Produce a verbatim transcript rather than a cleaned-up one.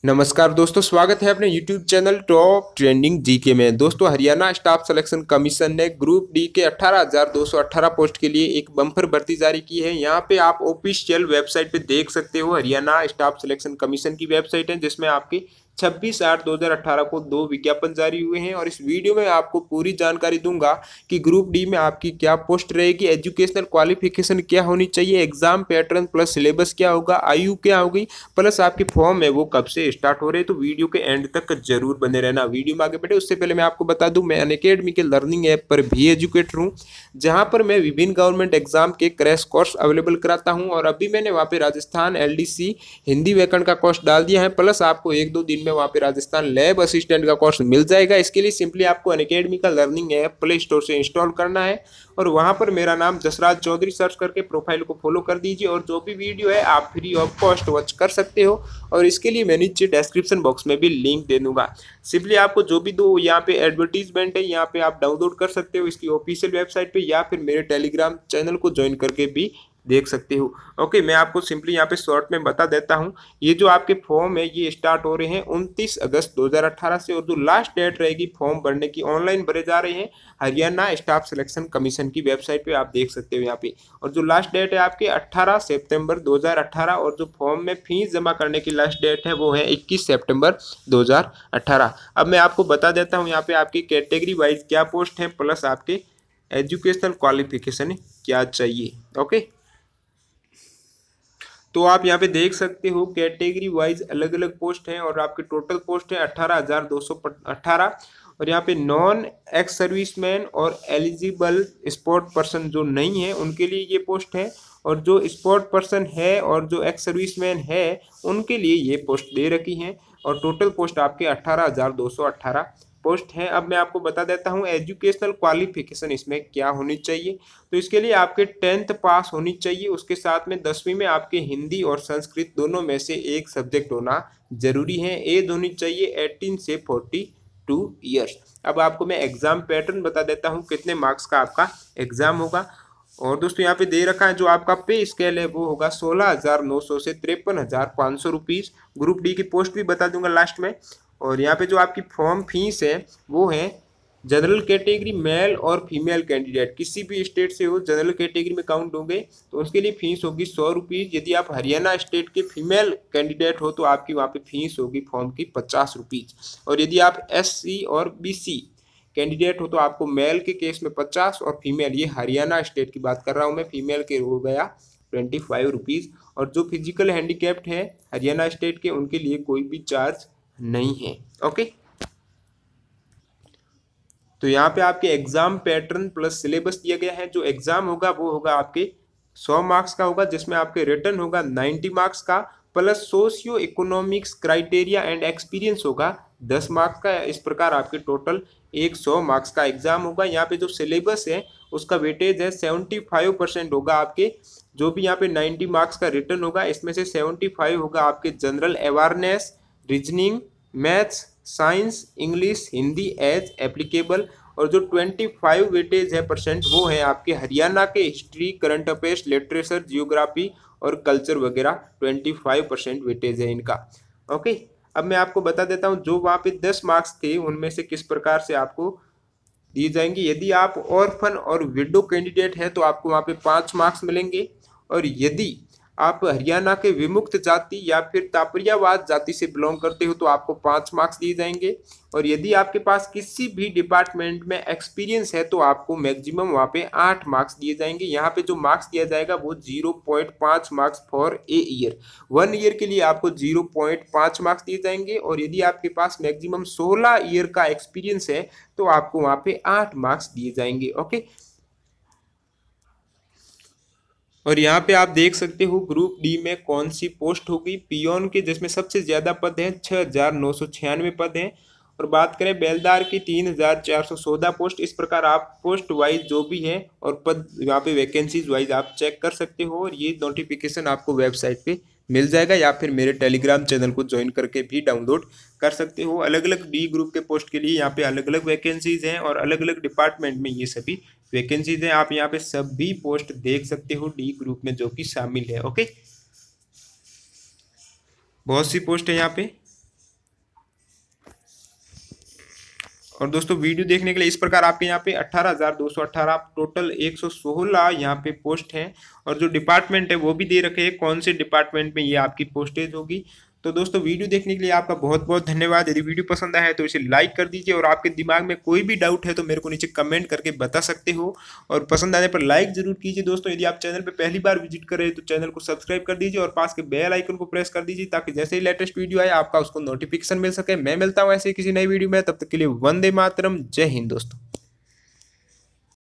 नमस्कार दोस्तों, स्वागत है अपने YouTube channel top trending GK में। दोस्तों, हरियाणा स्टाफ सिलेक्शन कमीशन ने ग्रुप डी के अठारह हज़ार दो सौ अठारह पोस्ट के लिए एक बम्पर भर्ती जारी की है। यहाँ पे आप ऑफिशियल वेबसाइट पे देख सकते हो। हरियाणा स्टाफ सिलेक्शन कमीशन की वेबसाइट है जिसमें आपकी छब्बीस आठ दो हज़ार अठारह को दो विज्ञापन जारी हुए हैं और इस वीडियो में आपको पूरी जानकारी दूंगा कि ग्रुप डी में आपकी क्या पोस्ट रहेगी, एजुकेशनल क्वालिफिकेशन क्या होनी चाहिए, एग्जाम पैटर्न प्लस सिलेबस क्या होगा, आयु क्या होगी, प्लस आपके फॉर्म है वो कब से स्टार्ट हो रहे हैं। तो वीडियो के एंड तक जरूर बने रहना। वीडियो में आगे बढ़े उससे पहले मैं आपको बता दूं, मैं अनअकैडमी के लर्निंग ऐप पर भी एजुकेटर हूं, जहां पर मैं विभिन्न गवर्नमेंट एग्जाम के क्रैश कोर्स अवेलेबल कराता हूं और अभी मैंने वहां पे राजस्थान एलडीसी हिंदी व्याकरण का कोर्स डाल दिया है। प्लस आपको एक दो दिन में वहां पे राजस्थान लैब असिस्टेंट का कोर्स मिल जाएगा। इसके लिए सिंपली आपको अनअकैडमी का लर्निंग ऐप प्ले स्टोर से इंस्टॉल करना है और वहां पर मेरा नाम जसराज चौधरी सर्च करके प्रोफाइल को फॉलो कर दीजिए और जो भी वीडियो है आप फ्री ऑफ कॉस्ट वॉच कर सकते हो। और इसके लिए मैं नीचे डिस्क्रिप्शन बॉक्स में भी लिंक दे दूंगा। सिंपली आपको जो भी दो यहाँ पे एडवर्टीजमेंट है यहाँ पे आप डाउनलोड कर सकते हो इसकी ऑफिशियल वेबसाइट पे, या फिर मेरे टेलीग्राम चैनल को ज्वाइन करके भी देख सकते हो। ओके, मैं आपको सिंपली यहाँ पे शॉर्ट में बता देता हूँ। ये जो आपके फॉर्म है ये स्टार्ट हो रहे हैं उनतीस अगस्त दो हज़ार अठारह से और जो लास्ट डेट रहेगी फॉर्म भरने की ऑनलाइन भरे जा रहे हैं हरियाणा स्टाफ सिलेक्शन कमीशन की वेबसाइट पे, आप देख सकते हो यहाँ पे। और जो लास्ट डेट है आपके अठारह सितंबर दो हज़ार अठारह और जो फॉर्म में फीस जमा करने की लास्ट डेट है वो है इक्कीस सितंबर दो हज़ार अठारह। अब मैं आपको बता देता हूँ यहाँ पे आपकी कैटेगरी वाइज क्या पोस्ट है प्लस आपके एजुकेशनल क्वालिफिकेशन क्या चाहिए। ओके, तो आप यहाँ पे देख सकते हो कैटेगरी वाइज अलग अलग पोस्ट हैं और आपके टोटल पोस्ट है अठारह हजार दो सौ अठारह। और यहाँ पे नॉन एक्स सर्विसमैन और एलिजिबल स्पोर्ट पर्सन जो नहीं है उनके लिए ये पोस्ट है, और जो स्पोर्ट पर्सन है और जो एक्स सर्विसमैन है उनके लिए ये पोस्ट दे रखी हैं। और टोटल पोस्ट आपके अठारह हजार दो सौ अठारह पोस्ट है। अब मैं आपको बता देता हूँ एजुकेशनल क्वालिफिकेशन इसमें क्या होनी चाहिए। तो इसके लिए आपके टेंथ पास होनी चाहिए, उसके साथ में दसवीं में आपके हिंदी और संस्कृत दोनों में से एक सब्जेक्ट होना जरूरी है। एज होनी चाहिए अठारह से बयालीस ईयर्स। अब आपको मैं एग्जाम पैटर्न बता देता हूँ कितने मार्क्स का आपका एग्जाम होगा। और दोस्तों यहाँ पे दे रखा है जो आपका पे स्केल है वो होगा सोलह हजार नौ सौ से तिरपन हजार पाँच सौ रुपीज। ग्रुप डी की पोस्ट भी बता दूंगा लास्ट में। और यहाँ पे जो आपकी फॉर्म फीस है वो है जनरल कैटेगरी मेल और फीमेल कैंडिडेट किसी भी स्टेट से हो, जनरल कैटेगरी में काउंट होंगे तो उसके लिए फीस होगी सौ रुपीज़। यदि आप हरियाणा स्टेट के फीमेल कैंडिडेट हो तो आपकी वहाँ पे फीस होगी फॉर्म की पचास रुपीज़। और यदि आप एस सी और बी सी कैंडिडेट हो तो आपको मेल के केस में पचास और फीमेल, ये हरियाणा स्टेट की बात कर रहा हूँ मैं, फीमेल के हो गया ट्वेंटी फाइव रुपीज़। और जो फिजिकल हैंडीकैप्ड है हरियाणा स्टेट के उनके लिए कोई भी चार्ज नहीं है। ओके, तो यहाँ पे आपके एग्जाम पैटर्न प्लस सिलेबस दिया गया है। जो एग्जाम होगा वो होगा आपके सौ मार्क्स का होगा, जिसमें आपके रिटर्न होगा नब्बे मार्क्स का, plus socio economics criteria and experience होगा दस मार्क्स का। इस प्रकार आपके टोटल एक सौ मार्क्स का एग्जाम होगा। यहाँ पे जो सिलेबस है उसका वेटेज है पचहत्तर परसेंट होगा आपके। जो भी यहाँ पे नब्बे मार्क्स का रिटर्न होगा इसमें से पचहत्तर होगा आपके general awareness, reasoning, maths, science, English, Hindi as applicable. और जो पच्चीस वेटेज है परसेंट वो है आपके हरियाणा के history, current affairs, literature, geography और कल्चर वगैरह, पच्चीस परसेंट वेटेज है इनका। ओके, अब मैं आपको बता देता हूँ जो वहाँ पे दस मार्क्स थे उनमें से किस प्रकार से आपको दिए जाएंगे। यदि आप ऑर्फन और विडो कैंडिडेट है तो आपको वहाँ पे पाँच मार्क्स मिलेंगे। और यदि आप हरियाणा के विमुक्त जाति या फिर तापरियावाद जाति से बिलोंग करते हो तो आपको पाँच मार्क्स दिए जाएंगे। और यदि आपके पास किसी भी डिपार्टमेंट में एक्सपीरियंस है तो आपको मैक्सिमम वहाँ पे आठ मार्क्स दिए जाएंगे। यहाँ पे जो मार्क्स दिया जाएगा वो जीरो पॉइंट पाँच marks for a year, one year के लिए आपको जीरो पॉइंट पाँच मार्क्स दिए जाएंगे। और यदि आपके पास मैक्सिमम सोलह ईयर का एक्सपीरियंस है तो आपको वहाँ पे आठ मार्क्स दिए जाएंगे। ओके, और यहाँ पे आप देख सकते हो ग्रुप डी में कौन सी पोस्ट होगी। पियोन के जिसमें सबसे ज्यादा पद हैं, छह हजार नौ सौ छियानवे पद हैं। और बात करें बेलदार की तीन हजार चार सौ चौदह पोस्ट। इस प्रकार आप पोस्ट वाइज जो भी है और पद यहाँ पे वैकेंसीज वाइज आप चेक कर सकते हो। और ये नोटिफिकेशन आपको वेबसाइट पे मिल जाएगा या फिर मेरे टेलीग्राम चैनल को ज्वाइन करके भी डाउनलोड कर सकते हो। अलग अलग डी ग्रुप के पोस्ट के लिए यहाँ पे अलग अलग वैकेंसीज हैं और अलग अलग डिपार्टमेंट में ये सभी वैकेंसीज हैं। आप यहाँ पे सभी पोस्ट देख सकते हो डी ग्रुप में जो कि शामिल है। ओके, बहुत सी पोस्ट है यहाँ पे। और दोस्तों वीडियो देखने के लिए इस प्रकार आपके यहाँ पे अठारह हजार दो सौ अठारह टोटल एक सौ सोलह यहाँ पे पोस्ट हैं, और जो डिपार्टमेंट है वो भी दे रखे हैं कौन से डिपार्टमेंट में ये आपकी पोस्टेज होगी। तो दोस्तों वीडियो देखने के लिए आपका बहुत बहुत धन्यवाद। यदि वीडियो पसंद आया है तो इसे लाइक कर दीजिए, और आपके दिमाग में कोई भी डाउट है तो मेरे को नीचे कमेंट करके बता सकते हो, और पसंद आने पर लाइक जरूर कीजिए। दोस्तों यदि आप चैनल पर पहली बार विजिट कर रहे हैं तो चैनल को सब्सक्राइब कर दीजिए और पास के बेल आइकन को प्रेस कर दीजिए, ताकि जैसे ही लेटेस्ट वीडियो आए आपका उसको नोटिफिकेशन मिल सके। मैं मिलता हूँ ऐसे किसी नई वीडियो में, तब तक के लिए वंदे मातरम, जय हिंद दोस्तों।